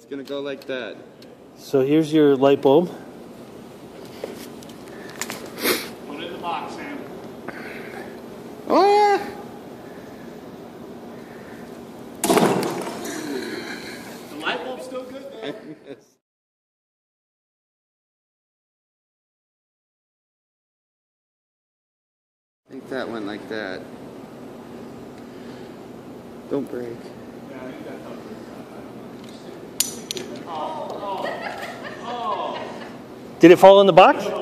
gonna go like that. So here's your light bulb. Put it in the box, Sam. Oh! The light bulb's still good, though. I think that went like that. Don't break. Yeah, I think that's how it is. Oh. Did it fall in the box?